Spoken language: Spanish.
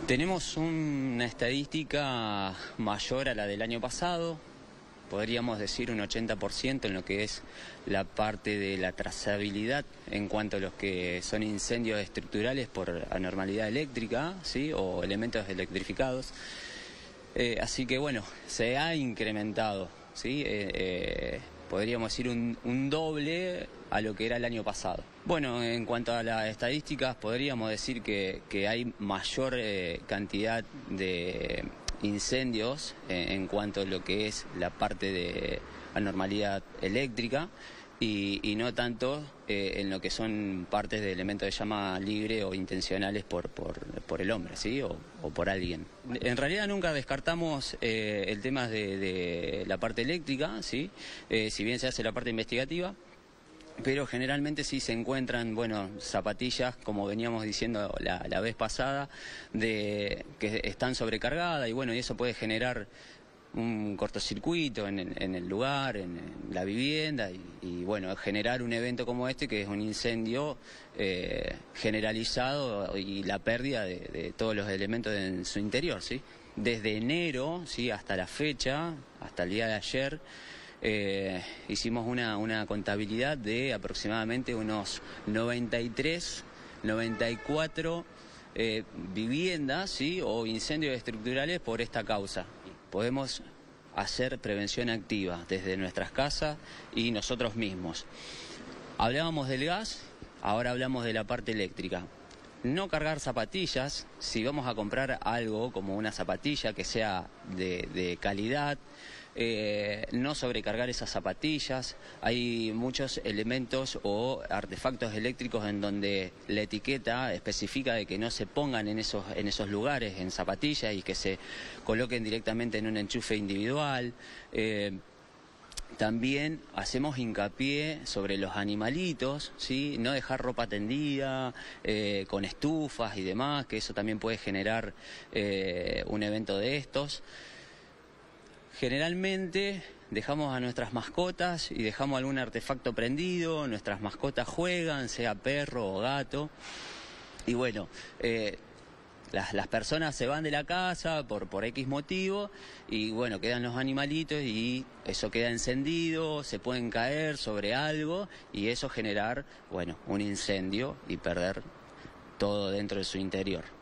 Tenemos una estadística mayor a la del año pasado, podríamos decir un 80% en lo que es la parte de la trazabilidad en cuanto a los que son incendios estructurales por anormalidad eléctrica, ¿sí? O elementos electrificados. Así que bueno, se ha incrementado, ¿sí? Podríamos decir un doble a lo que era el año pasado. Bueno, en cuanto a las estadísticas, podríamos decir que hay mayor cantidad de incendios en cuanto a lo que es la parte de anormalidad eléctrica y no tanto en lo que son partes de elementos de llama libre o intencionales por el hombre, ¿sí? O por alguien. En realidad nunca descartamos el tema de la parte eléctrica, ¿sí? Si bien se hace la parte investigativa, pero generalmente sí se encuentran, bueno, zapatillas, como veníamos diciendo la vez pasada, que están sobrecargadas y bueno, y eso puede generar un cortocircuito en el lugar, en la vivienda y bueno, generar un evento como este que es un incendio generalizado y la pérdida de todos los elementos en su interior, ¿sí? Desde enero, ¿sí? Hasta la fecha, hasta el día de ayer, hicimos una contabilidad de aproximadamente unos 93, 94 viviendas, ¿sí? O incendios estructurales por esta causa. Podemos hacer prevención activa desde nuestras casas y nosotros mismos. Hablábamos del gas, ahora hablamos de la parte eléctrica. No cargar zapatillas, si vamos a comprar algo como una zapatilla que sea de calidad, no sobrecargar esas zapatillas. Hay muchos elementos o artefactos eléctricos en donde la etiqueta especifica de que no se pongan en esos lugares, en zapatillas, y que se coloquen directamente en un enchufe individual. También hacemos hincapié sobre los animalitos, ¿sí? No dejar ropa tendida, con estufas y demás, que eso también puede generar un evento de estos. Generalmente dejamos a nuestras mascotas y dejamos algún artefacto prendido, nuestras mascotas juegan, sea perro o gato, y bueno, las personas se van de la casa por X motivo y bueno, quedan los animalitos y eso queda encendido, se pueden caer sobre algo y eso generar, bueno, un incendio y perder todo dentro de su interior.